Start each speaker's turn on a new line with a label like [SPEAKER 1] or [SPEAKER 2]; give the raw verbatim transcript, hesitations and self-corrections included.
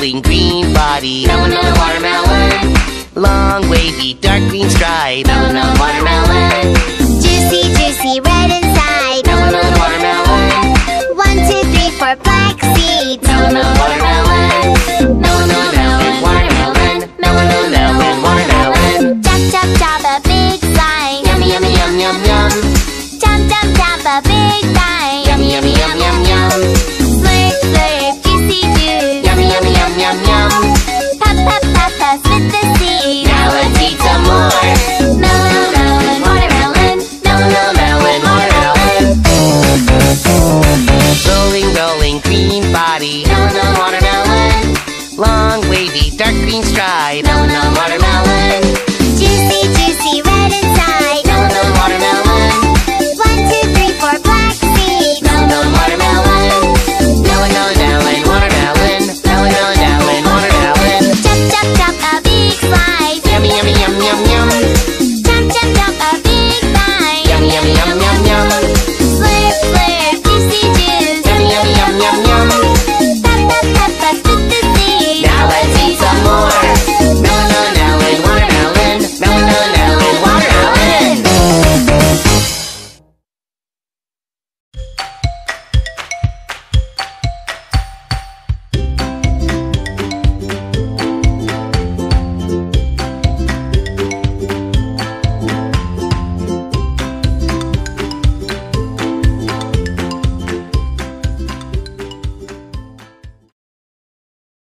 [SPEAKER 1] rolling green body.
[SPEAKER 2] Melon, melon, watermelon.
[SPEAKER 1] Long, wavy, dark green stripe.
[SPEAKER 2] Melon, melon, watermelon.
[SPEAKER 3] Juicy, juicy, red inside.
[SPEAKER 2] Melon, melon, watermelon.
[SPEAKER 3] One, two, three, four, black seeds.
[SPEAKER 2] Melon, melon, watermelon. Melon, melon, melon, watermelon. Melon, melon, melon, watermelon.
[SPEAKER 3] Chop, chop, chop, a big slime.
[SPEAKER 2] Yummy, yummy, yum, yum, yum.
[SPEAKER 3] Chop, chop, chop, a big bite.
[SPEAKER 2] Yummy, yummy, yum, yum, yum.
[SPEAKER 3] Slurp, slurp, juicy juice.
[SPEAKER 2] Yummy, yummy, yum, yum, yum.
[SPEAKER 3] Pop, pop, pop, pop, with the seeds.
[SPEAKER 2] Now let's eat some more. Melon, melon, watermelon. Melon, melon, melon, watermelon.
[SPEAKER 1] Rolling, rolling green body.
[SPEAKER 2] Melon, melon, watermelon.
[SPEAKER 1] Long, wavy, dark green stripe.
[SPEAKER 2] Melon, melon, watermelon.